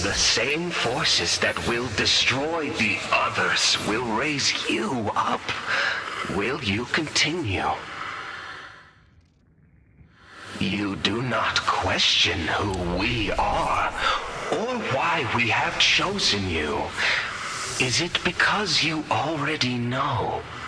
The same forces that will destroy the others will raise you up. Will you continue? You do not question who we are, or why we have chosen you. Is it because you already know?